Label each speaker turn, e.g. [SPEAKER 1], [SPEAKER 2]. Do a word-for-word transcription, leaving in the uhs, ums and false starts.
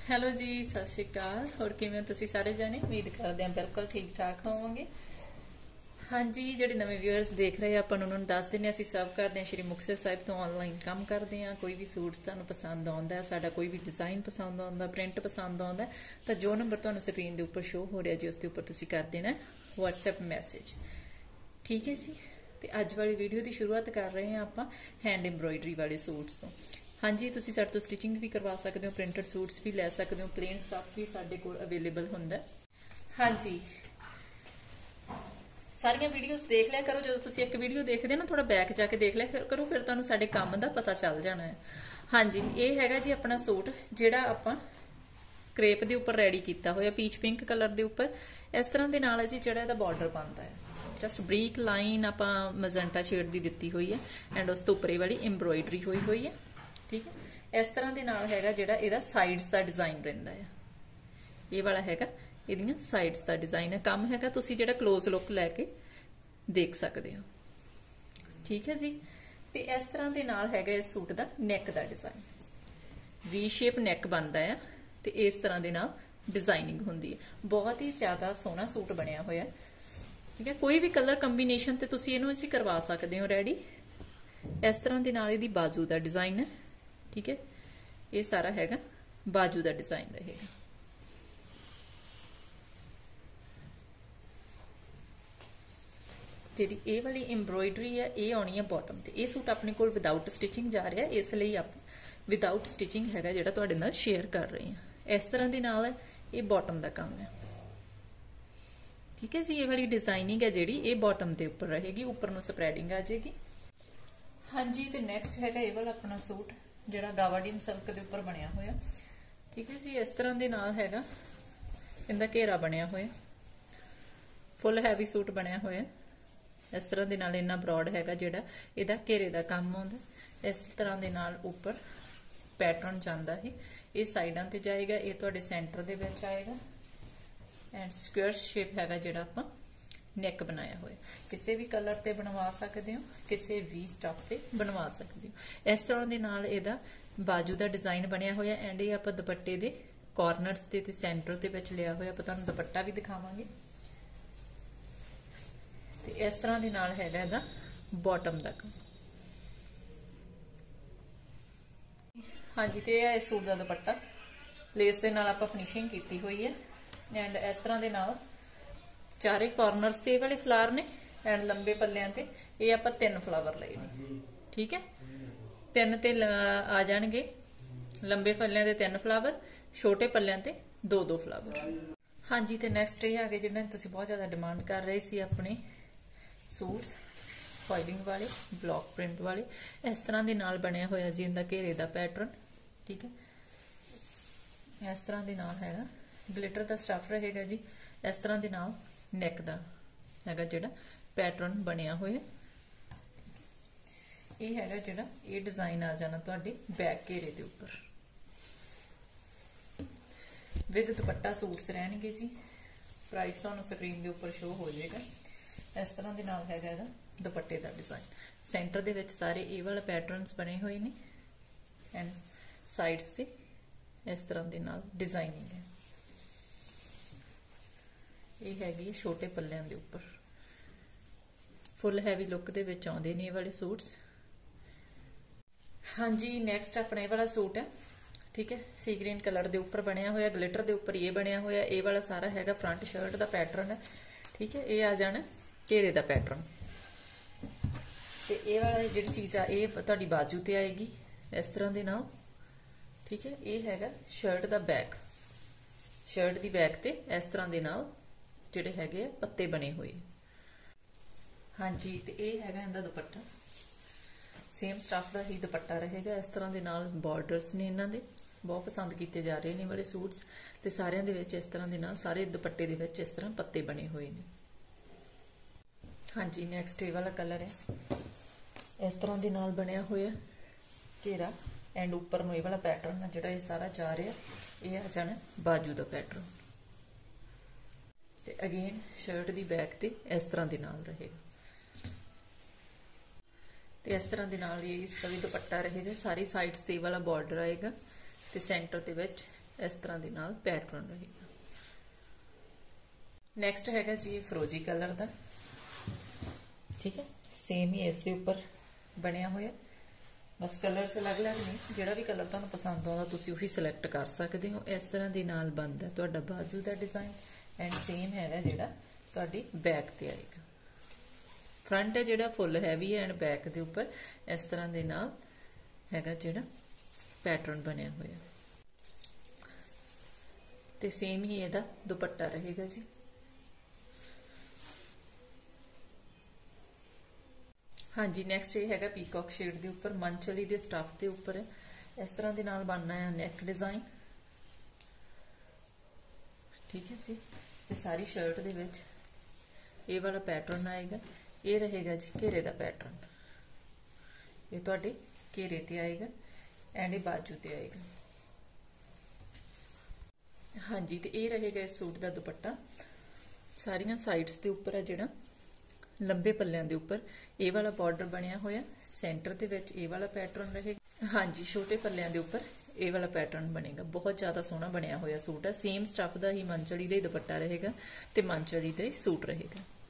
[SPEAKER 1] Hello ਜੀ, ਸਤਿ ਸ਼੍ਰੀ ਅਕਾਲ। ਹੋਰ ਕਿਵੇਂ ਤੁਸੀਂ ਸਾਰੇ ਜਾਣੇ? ਉਮੀਦ ਕਰਦੇ ਹਾਂ ਬਿਲਕੁਲ ਠੀਕ ਠਾਕ ਹੋਵੋਗੇ। ਹਾਂਜੀ, ਜਿਹੜੇ ਨਵੇਂ ਵਿਊਅਰਸ ਦੇਖ ਰਹੇ ਆ ਆਪਾਂ ਉਹਨਾਂ ਨੂੰ ਦੱਸ ਦਿੰਦੇ ਹਾਂ, ਅਸੀਂ ਸਰਵ ਕਰਦੇ ਹਾਂ ਸ਼੍ਰੀ ਮੁਕਤਸਰ ਸਾਹਿਬ ਤੋਂ। ਆਨਲਾਈਨ ਕੰਮ ਕਰਦੇ ਹਾਂ। ਕੋਈ ਵੀ ਸੂਟ ਤੁਹਾਨੂੰ ਪਸੰਦ ਆਉਂਦਾ, ਸਾਡਾ ਕੋਈ ਵੀ ਡਿਜ਼ਾਈਨ ਪਸੰਦ ਆਉਂਦਾ, ਪ੍ਰਿੰਟ ਪਸੰਦ ਆਉਂਦਾ, ਤਾਂ ਜੋ ਨੰਬਰ ਤੁਹਾਨੂੰ ਸਕਰੀਨ ਦੇ ਉੱਪਰ ਸ਼ੋ ਹੋ ਰਿਹਾ ਜੀ, ਉਸ ਦੇ ਉੱਪਰ ਤੁਸੀਂ ਕਰ ਦੇਣਾ ਵਟਸਐਪ ਮੈਸੇਜ। ਠੀਕ ਹੈ ਜੀ। ਤੇ ਅੱਜ ਵਾਲੀ ਵੀਡੀਓ ਦੀ ਸ਼ੁਰੂਆਤ ਕਰ ਰਹੇ ਹਾਂ ਆਪਾਂ ਹੈਂਡ ਐਮਬਰੋਇਡਰੀ ਵਾਲੇ ਸੂਟਸ ਤੋਂ। ਹਾਂਜੀ, ਤੁਸੀਂ ਸਾਡੇ ਤੋਂ ਸਟਿਚਿੰਗ ਵੀ ਕਰਵਾ ਸਕਦੇ ਹੋ, ਪ੍ਰਿੰਟਡ ਸੂਟਸ ਵੀ ਲੈ ਸਕਦੇ ਹੋ, ਪਲੇਨ ਸਟਫ ਵੀ ਸਾਡੇ ਕੋਲ ਅਵੇਲੇਬਲ ਹੁੰਦਾ। ਹਾਂਜੀ, ਸਾਰੀਆਂ ਵੀਡੀਓਜ਼ ਦੇਖ ਲਿਆ ਕਰੋ। ਜਦੋਂ ਤੁਸੀਂ ਇੱਕ ਵੀਡੀਓ ਦੇਖਦੇ ਨਾ, ਥੋੜਾ ਬੈਕ ਜਾ ਕੇ ਦੇਖ ਲਿਆ ਕਰੋ, ਫਿਰ ਤੁਹਾਨੂੰ ਸਾਡੇ ਕੰਮ ਦਾ ਪਤਾ ਚੱਲ ਜਾਣਾ ਹੈ। ਹਾਂਜੀ, ਇਹ ਹੈਗਾ ਜੀ ਆਪਣਾ ਸੂਟ, ਜਿਹੜਾ ਆਪਾਂ ਕ੍ਰੇਪ ਦੇ ਉੱਪਰ ਰੈਡੀ ਕੀਤਾ ਹੋਇਆ, ਪੀਚ ਪਿੰਕ ਕਲਰ ਦੇ ਉੱਪਰ। ਇਸ ਤਰ੍ਹਾਂ ਦੇ ਨਾਲ ਹੈ ਜੀ ਜਿਹੜਾ ਇਹਦਾ ਬਾਰਡਰ ਬਣਦਾ ਹੈ। ਜਸਟ ਬਰੀਕ ਲਾਈਨ ਆਪਾਂ ਮਜੈਂਟਾ ਸ਼ੇਡ ਦੀ ਦਿੱਤੀ ਹੋਈ ਹੈ, ਐਂਡ ਉਸ ਤੋਂ ਉੱਪਰੇ ਵਾਲੀ ਐਮਬਰੋਇਡਰੀ ਹੋਈ ਹੋਈ ਹੈ। ਠੀਕ ਹੈ। ਇਸ ਤਰ੍ਹਾਂ ਦੇ ਨਾਲ ਹੈਗਾ ਜਿਹੜਾ ਇਹਦਾ ਸਾਈਡਸ ਦਾ ਡਿਜ਼ਾਈਨ ਰਹਿੰਦਾ ਹੈ। ਇਹ ਵਾਲਾ ਹੈਗਾ ਇਹਦੀਆਂ ਸਾਈਡਸ ਦਾ ਡਿਜ਼ਾਈਨ ਹੈ। ਕੰਮ ਹੈਗਾ ਤੁਸੀਂ ਜਿਹੜਾ ਕਲੋਜ਼ ਲੁੱਕ ਲੈ ਕੇ ਦੇਖ ਸਕਦੇ ਹੋ। ਠੀਕ ਹੈ ਜੀ। ਤੇ ਇਸ ਤਰ੍ਹਾਂ ਦੇ ਨਾਲ ਹੈਗਾ ਇਸ ਸੂਟ ਦਾ ਨੈਕ ਦਾ ਡਿਜ਼ਾਈਨ, ਵੀ ਸ਼ੇਪ ਨੈਕ ਬਣਦਾ ਹੈ, ਤੇ ਇਸ ਤਰ੍ਹਾਂ ਦੇ ਨਾਲ ਡਿਜ਼ਾਈਨਿੰਗ ਹੁੰਦੀ ਹੈ। ਬਹੁਤ ਹੀ ਜ਼ਿਆਦਾ ਸੋਹਣਾ ਸੂਟ ਬਣਿਆ ਹੋਇਆ। ਠੀਕ ਹੈ। ਕੋਈ ਵੀ ਕਲਰ ਕੰਬੀਨੇਸ਼ਨ ਤੇ ਤੁਸੀਂ ਇਹਨੂੰ ਅਸੀਂ ਕਰਵਾ ਸਕਦੇ ਹੋ ਰੈਡੀ। ਇਸ ਤਰ੍ਹਾਂ ਦੇ ਨਾਲ ਇਹਦੀ ਬਾਜੂ ਦਾ ਡਿਜ਼ਾਈਨ ਹੈ। ਠੀਕ ਹੈ। ਇਹ ਸਾਰਾ ਹੈਗਾ ਬਾਜੂ ਦਾ ਡਿਜ਼ਾਈਨ ਰਹੇਗਾ। ਜਿਹੜੀ ਇਹ ਵਾਲੀ ਐਮਬਰੋਇਡਰੀ ਹੈ, ਇਹ ਆਉਣੀ ਹੈ ਬਾਟਮ ਤੇ। ਇਹ ਸੂਟ ਆਪਣੇ ਕੋਲ ਵਿਦਆਊਟ ਸਟਿਚਿੰਗ ਜਾ ਰਿਹਾ, ਇਸ ਲਈ ਆਪਾਂ ਵਿਦਆਊਟ ਸਟਿਚਿੰਗ ਹੈਗਾ ਜਿਹੜਾ ਤੁਹਾਡੇ ਨਾਲ ਸ਼ੇਅਰ ਕਰ ਰਹੇ ਹਾਂ। ਇਸ ਤਰ੍ਹਾਂ ਦੇ ਨਾਲ ਇਹ ਬਾਟਮ ਦਾ ਕੰਮ ਹੈ। ਠੀਕ ਹੈ ਜੀ। ਇਹ ਵਾਲੀ ਡਿਜ਼ਾਈਨਿੰਗ ਹੈ ਜਿਹੜੀ, ਇਹ ਬਾਟਮ ਦੇ ਉੱਪਰ ਰਹੇਗੀ, ਉੱਪਰ ਨੂੰ ਸਪਰੈਡਿੰਗ ਆ ਜਾਏਗੀ। ਹਾਂਜੀ, ਤੇ ਨੈਕਸਟ ਹੈਗਾ ਇਹ ਵਾਲਾ ਆਪਣਾ ਸੂਟ, ਜਿਹੜਾ ਗਾਵਾਡੀਨ ਸਿਲਕ ਦੇ ਉੱਪਰ ਬਣਿਆ ਹੋਇਆ। ਠੀਕ ਹੈ ਜੀ। ਇਸ ਤਰ੍ਹਾਂ ਦੇ ਨਾਲ ਹੈਗਾ ਇਹਦਾ ਘੇਰਾ ਬਣਿਆ ਹੋਇਆ, ਫੁੱਲ ਹੈਵੀ ਸੂਟ ਬਣਿਆ ਹੋਇਆ। ਇਸ ਤਰ੍ਹਾਂ ਦੇ ਨਾਲ ਇੰਨਾ ਬ੍ਰੌਡ ਹੈਗਾ ਜਿਹੜਾ ਇਹਦਾ ਘੇਰੇ ਦਾ ਕੰਮ ਆਉਂਦਾ। ਇਸ ਤਰ੍ਹਾਂ ਦੇ ਨਾਲ ਉੱਪਰ ਪੈਟਰਨ ਜਾਂਦਾ ਹੈ। ਇਹ ਸਾਈਡਾਂ ਤੇ ਜਾਏਗਾ, ਇਹ ਤੁਹਾਡੇ ਸੈਂਟਰ ਦੇ ਵਿੱਚ ਆਏਗਾ, ਐਂਡ ਸਕੁਅਰ ਸ਼ੇਪ ਹੈਗਾ ਜਿਹੜਾ ਆਪਾਂ ਨੈਕ ਬਣਾਇਆ ਹੋਇਆ। ਕਿਸੇ ਵੀ ਕਲਰ ਤੇ ਬਣਵਾ ਸਕਦੇ ਹੋ, ਕਿਸੇ ਵੀ ਸਟਫ ਤੇ ਬਣਵਾ ਸਕਦੇ ਹੋ। ਇਸ ਤਰ੍ਹਾਂ ਦੇ ਨਾਲ ਇਹਦਾ ਬਾਜੂ ਦਾ ਡਿਜ਼ਾਈਨ ਬਣਿਆ ਹੋਇਆ, ਐਂਡ ਇਹ ਆਪਾਂ ਦੁਪੱਟੇ ਦੇ ਕਾਰਨਰਸ ਤੇ ਤੇ ਸੈਂਟਰ ਦੇ ਵਿੱਚ ਲਿਆ ਹੋਇਆ। ਆਪਾਂ ਤੁਹਾਨੂੰ ਦੁਪੱਟਾ ਵੀ ਦਿਖਾਵਾਂਗੇ। ਤੇ ਇਸ ਤਰ੍ਹਾਂ ਦੇ ਨਾਲ ਹੈਗਾ ਇਹਦਾ ਬਾਟਮ ਦਾ ਕੰਮ। ਹਾਂਜੀ, ਤੇ ਇਹ ਇਸ ਸੂਟ ਦਾ ਦੁਪੱਟਾ ਲੇਸ ਦੇ ਨਾਲ ਆਪਾਂ ਫਿਨਿਸ਼ਿੰਗ ਕੀਤੀ ਹੋਈ ਹੈ, ਐਂਡ ਇਸ ਤਰ੍ਹਾਂ ਦੇ ਨਾਲ ਚਾਰੇ ਕਾਰਨਰਸ ਤੇ ਇਹ ਵਾਲੇ ਫਲਾਵਰ ਨੇ, ਐਂਡ ਲੰਬੇ ਪੱਲਿਆਂ ਤੇ ਇਹ ਆਪਾਂ ਤਿੰਨ ਫਲਾਵਰ ਲਏ ਨੇ। ਠੀਕ ਹੈ। ਤਿੰਨ ਤੇ ਆ ਜਾਣਗੇ, ਲੰਬੇ ਪੱਲਿਆਂ ਤੇ ਤਿੰਨ ਫਲਾਵਰ, ਛੋਟੇ ਪੱਲਿਆਂ ਤੇ ਦੋ ਦੋ ਫਲਾਵਰ। ਹਾਂਜੀ, ਤੇ ਨੈਕਸਟ ਇਹ ਆ ਗਏ ਜਿਹਨਾਂ ਤੁਸੀਂ ਬਹੁਤ ਜ਼ਿਆਦਾ ਡਿਮਾਂਡ ਕਰ ਰਹੇ ਸੀ ਆਪਣੇ ਸੂਟਸ, ਫੋਇਲਿੰਗ ਵਾਲੇ, ਬਲੌਕ ਪ੍ਰਿੰਟ ਵਾਲੇ। ਇਸ ਤਰ੍ਹਾਂ ਦੇ ਨਾਲ ਬਣਿਆ ਹੋਇਆ ਜੀ ਇਹਦਾ ਘੇਰੇ ਦਾ ਪੈਟਰਨ। ਠੀਕ ਹੈ। ਇਸ ਤਰ੍ਹਾਂ ਦੇ ਨਾਲ ਹੈਗਾ ਗਲਿਟਰ ਦਾ ਸਟਫ ਰਹੇਗਾ ਜੀ। ਇਸ ਤਰ੍ਹਾਂ ਦੇ ਨਾਲ ਨੈਕ ਦਾ ਹੈਗਾ ਜਿਹੜਾ ਪੈਟਰਨ ਬਣਿਆ ਹੋਇਆ। ਇਹ ਹੈਗਾ ਜਿਹੜਾ ਇਹ ਡਿਜ਼ਾਈਨ ਆ ਜਾਣਾ ਤੁਹਾਡੇ ਬੈਕ ਘੇਰੇ ਦੇ ਉੱਪਰ। ਵਿਦ ਦੁਪੱਟਾ ਸੂਟਸ ਰਹਿਣਗੇ ਜੀ। ਪ੍ਰਾਈਸ ਤੁਹਾਨੂੰ ਸਕਰੀਨ ਦੇ ਉੱਪਰ ਸ਼ੋ ਹੋ ਜਾਏਗਾ। ਇਸ ਤਰ੍ਹਾਂ ਦੇ ਨਾਲ ਹੈਗਾ ਇਹਦਾ ਦੁਪੱਟੇ ਦਾ ਡਿਜ਼ਾਈਨ। ਸੈਂਟਰ ਦੇ ਵਿੱਚ ਸਾਰੇ ਇਹ ਵਾਲਾ ਪੈਟਰਨਸ ਬਣੇ ਹੋਏ ਨੇ, ਐਂਡ ਸਾਈਡਸ ਤੇ ਇਸ ਤਰ੍ਹਾਂ ਦੇ ਨਾਲ ਡਿਜ਼ਾਈਨਿੰਗ ਹੈ। ਇਹ ਹੈਗੀ ਛੋਟੇ ਪੱਲਿਆਂ ਦੇ ਉੱਪਰ। ਫੁੱਲ ਹੈਵੀ ਲੁੱਕ ਦੇ ਵਿੱਚ ਆਉਂਦੇ ਨੇ ਇਹ ਵਾਲੇ ਸੂਟਸ। ਹਾਂਜੀ, ਨੈਕਸਟ ਆਪਣਾ ਇਹ ਵਾਲਾ ਸੂਟ ਹੈ। ਠੀਕ ਹੈ। ਸੀ ਗ੍ਰੀਨ ਕਲਰ ਦੇ ਉੱਪਰ ਬਣਿਆ ਹੋਇਆ, ਗਲਿਟਰ ਦੇ ਉੱਪਰ ਇਹ ਬਣਿਆ ਹੋਇਆ। ਇਹ ਵਾਲਾ ਸਾਰਾ ਹੈਗਾ ਫਰੰਟ ਸ਼ਰਟ ਦਾ ਪੈਟਰਨ ਹੈ। ਠੀਕ ਹੈ। ਇਹ ਆ ਜਾਣਾ ਘੇਰੇ ਦਾ ਪੈਟਰਨ, ਤੇ ਇਹ ਵਾਲਾ ਜਿਹੜੀ ਚੀਜ਼ ਆ ਇਹ ਤੁਹਾਡੀ ਬਾਜੂ ਤੇ ਆਏਗੀ ਇਸ ਤਰ੍ਹਾਂ ਦੇ ਨਾਲ। ਠੀਕ ਹੈ। ਇਹ ਹੈਗਾ ਸ਼ਰਟ ਦਾ ਬੈਕ, ਸ਼ਰਟ ਦੀ ਬੈਕ ਤੇ ਇਸ ਤਰ੍ਹਾਂ ਦੇ ਨਾਲ ਜਿਹੜੇ ਹੈਗੇ ਪੱਤੇ ਬਣੇ ਹੋਏ। ਹਾਂਜੀ, ਤੇ ਇਹ ਹੈਗਾ ਇਹਦਾ ਦੁਪੱਟਾ। ਸੇਮ ਸਟਫ ਦਾ ਹੀ ਦੁਪੱਟਾ ਰਹੇਗਾ। ਇਸ ਤਰ੍ਹਾਂ ਦੇ ਨਾਲ ਬਾਰਡਰਸ ਨੇ ਇਹਨਾਂ ਦੇ, ਬਹੁਤ ਪਸੰਦ ਕੀਤੇ ਜਾ ਰਹੇ ਨੇ ਵਾਲੇ ਸੂਟਸ, ਤੇ ਸਾਰਿਆਂ ਦੇ ਵਿੱਚ ਇਸ ਤਰ੍ਹਾਂ ਦੇ ਨਾਲ ਸਾਰੇ ਦੁਪੱਟੇ ਦੇ ਵਿੱਚ ਇਸ ਤਰ੍ਹਾਂ ਪੱਤੇ ਬਣੇ ਹੋਏ ਨੇ। ਹਾਂਜੀ, ਨੈਕਸਟ ਇਹ ਵਾਲਾ ਕਲਰ ਹੈ। ਇਸ ਤਰ੍ਹਾਂ ਦੇ ਨਾਲ ਬਣਿਆ ਹੋਇਆ ਘੇਰਾ, ਐਂਡ ਉੱਪਰ ਨੂੰ ਇਹ ਵਾਲਾ ਪੈਟਰਨ ਹੈ ਜਿਹੜਾ ਇਹ ਸਾਰਾ ਜਾ ਰਿਹਾ। ਇਹ ਆ ਜਾਣਾ ਬਾਜੂ ਦਾ ਪੈਟਰਨ, ਤੇ ਅਗੇਨ ਸ਼ਰਟ ਦੀ ਬੈਕ ਤੇ ਇਸ ਤਰ੍ਹਾਂ ਦੇ ਨਾਲ ਰਹੇਗਾ। ਤੇ ਇਸ ਤਰ੍ਹਾਂ ਦੇ ਨਾਲ ਇਹ ਇਸ ਦਾ ਵੀ ਦੁਪੱਟਾ ਰਹੇਗਾ। ਸਾਰੀ ਸਾਈਡਸ ਤੇ ਵਾਲਾ ਬਾਰਡਰ ਆਏਗਾ ਤੇ ਸੈਂਟਰ ਦੇ ਵਿੱਚ इस तरह के नाल पैटर्न रहेगा। नैक्सट हैगा जी फरोजी कलर का, ठीक है, सेम ही इस दे उपर बनया होया, बस कलर्स अलग अलग नहीं, जिहड़ा भी कलर तुहानूं पसंद आउंदा तुसीं उही सिलेक्ट कर सकते हो। इस तरह के नाल बनदा तुहाडा बाजू का डिजाइन एंड सेम हैगा जिहड़ा तुहाडी बैक ते आएगा। फ्रंट है जिहड़ा फुल हैवी है एंड बैक के उपर इस तरह के नाल हैगा जिहड़ा पैटर्न बनया होया, ते सेम ही इहदा दुपट्टा रहेगा जी। हाँ जी, नैक्सट ये हैगा पीकॉक शेड के उपर मनचली के स्टफ के उपर है, इस तरह के नाल बनना है नैक डिजाइन, ठीक है जी। ते सारी शर्ट दे विच ये वाला पैटर्न आएगा, ये रहेगा जी घेरे का पैटर्न, ये तुहाडे घेरे ते आएगा एंड ये बाजू ते आएगा। हाँ जी, तो ये रहेगा इस सूट का दुपट्टा, सारिया साइड्स के उपर है जिहड़ा लंबे पल्लियां दे उपर ये वाला बॉर्डर बनया होया, सेंटर दे विच ये वाला पैटर्न रहेगा। हाँ जी, छोटे पल्लियां दे उपर ये वाला पैटर्न बनेगा, बहुत ज़्यादा सोहना बनया होया सूट है। सेम स्टफ का ही मनचली का ही दुपट्टा रहेगा ते मनचली का ही सूट रहेगा।